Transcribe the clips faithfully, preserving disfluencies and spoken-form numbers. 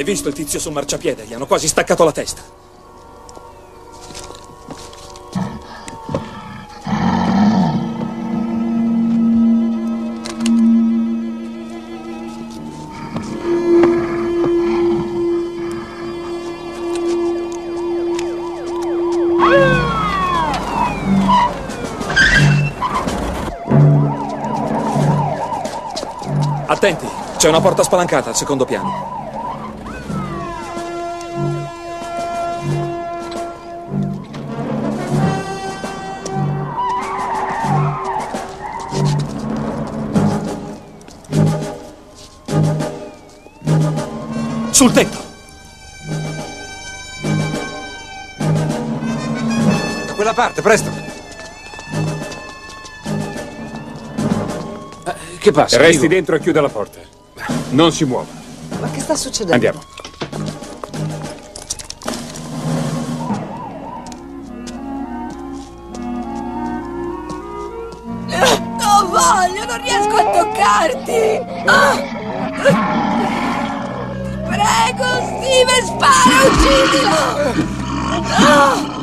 Hai visto il tizio sul marciapiede? Gli hanno quasi staccato la testa. Attenti, c'è una porta spalancata al secondo piano. Sul tetto! Da quella parte, presto! Eh, che passa? Resti Dico. dentro e chiuda la porta. Non si muova. Ma che sta succedendo? Andiamo. Non voglio, non riesco a toccarti! Ah! Prego, Steven, spara, uccidilo! No!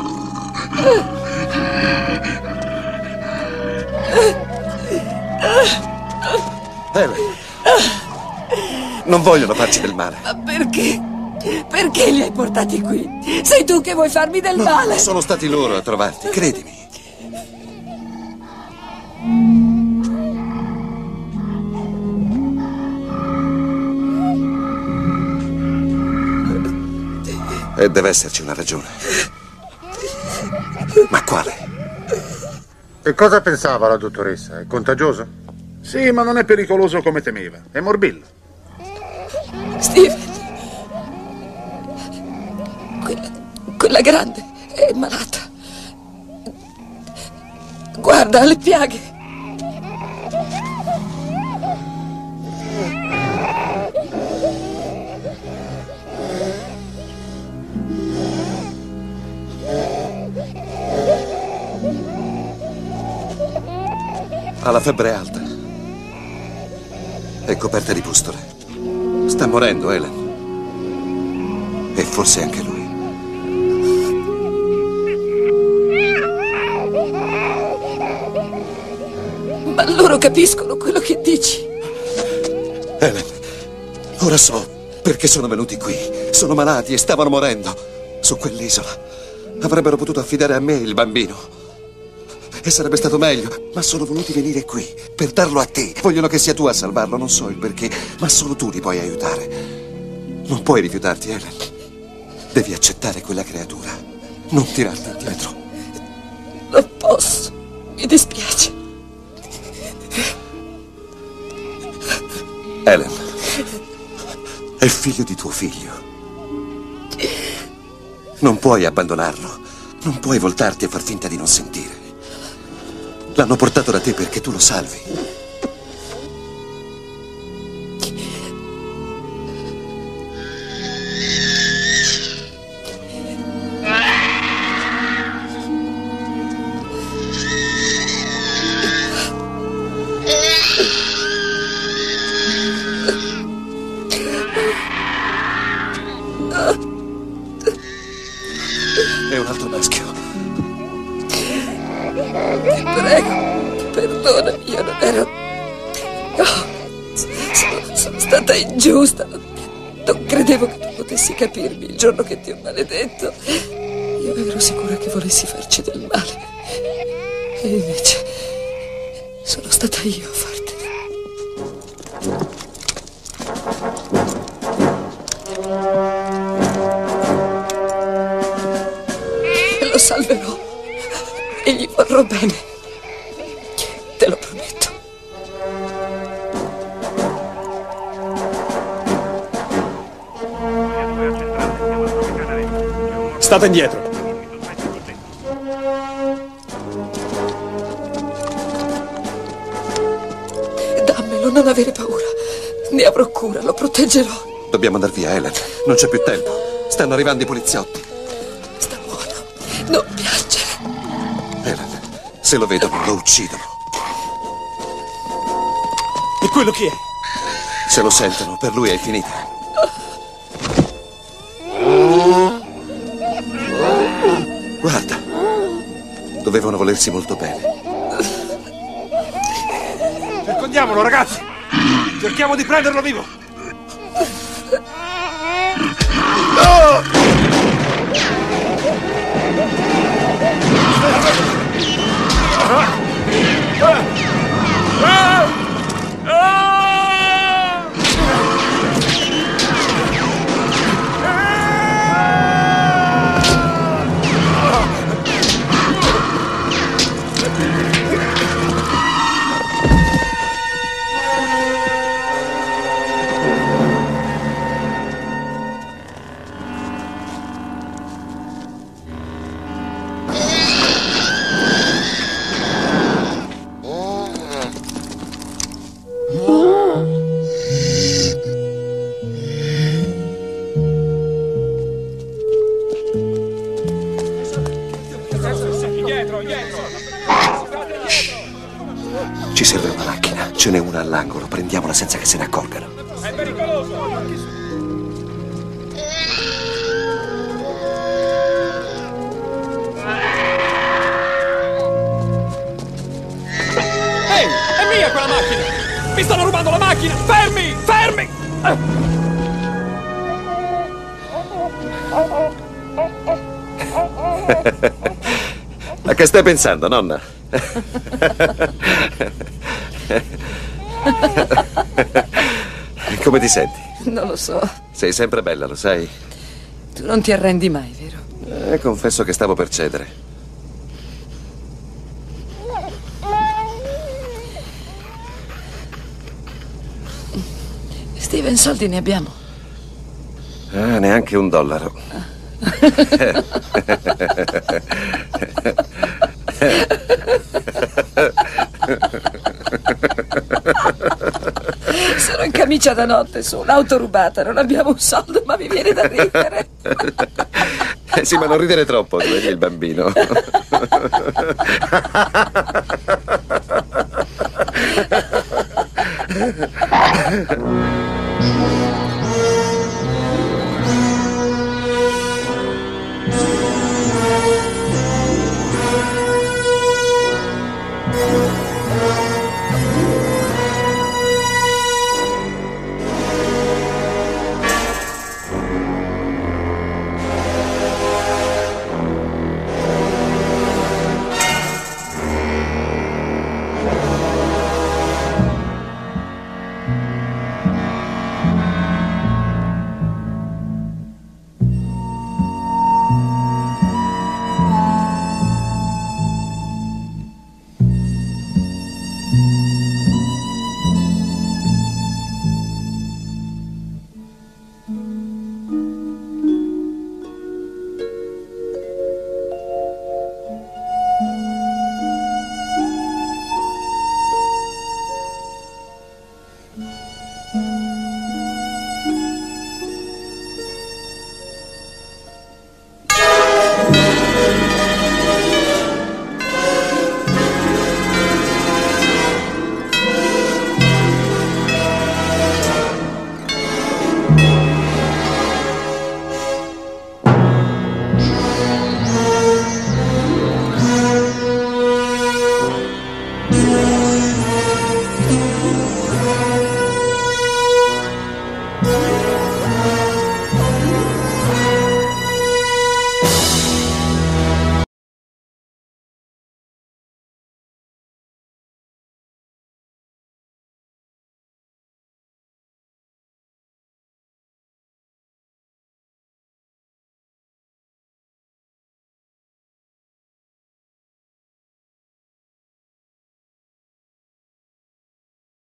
Helen, non vogliono farci del male. Ma perché? Perché li hai portati qui? Sei tu che vuoi farmi del No, male! sono stati loro a trovarti, credimi. E deve esserci una ragione. Ma quale? Che cosa pensava la dottoressa? È contagioso? Sì, ma non è pericoloso come temeva. È morbillo. Steven, quella, quella grande è malata. Guarda, ha le piaghe. Ha la febbre alta. È coperta di pustole. Sta morendo, Helen. E forse anche lui. Ma loro capiscono quello che dici. Helen, ora so perché sono venuti qui. Sono malati e stavano morendo. Su quell'isola. Avrebbero potuto affidare a me il bambino. E sarebbe stato meglio, ma sono voluti venire qui per darlo a te. Vogliono che sia tu a salvarlo, non so il perché, ma solo tu li puoi aiutare. Non puoi rifiutarti, Helen. Devi accettare quella creatura. Non tirarti indietro. Non posso, mi dispiace. Helen, è figlio di tuo figlio. Non puoi abbandonarlo. Non puoi voltarti e far finta di non sentire. L'hanno portato da te perché tu lo salvi. È un altro maschio. Ti prego, perdonami, io non ero... Oh, sono, sono stata ingiusta. Non, non credevo che tu potessi capirmi il giorno che ti ho maledetto. Io ero sicura che volessi farci del male. E invece sono stata io a fartene. E lo salverò. E gli vorrò bene. Te lo prometto. State indietro. Dammelo, non avere paura. Ne avrò cura, lo proteggerò. Dobbiamo andare via, Helen. Non c'è più tempo. Stanno arrivando i poliziotti. Sta buono. Non piangere. Helen, se lo vedono, lo uccidono. E quello chi è? Se lo sentono, per lui è finita. Guarda, dovevano volersi molto bene. Circondiamolo, ragazzi! Cerchiamo di prenderlo vivo! No! Ci serve una macchina, ce n'è una all'angolo, prendiamola senza che se ne accorgano. È pericoloso! Ehi, è mia quella macchina! Mi stanno rubando la macchina! Fermi! Fermi! A che stai pensando, nonna? Come ti senti? Non lo so. Sei sempre bella, lo sai? Tu non ti arrendi mai, vero? Eh, confesso che stavo per cedere. Steven, soldi ne abbiamo? Ah, neanche un dollaro. Sono in camicia da notte su un'auto rubata, non abbiamo un soldo, ma mi viene da ridere. Eh sì, ma non ridere troppo, svegli il bambino.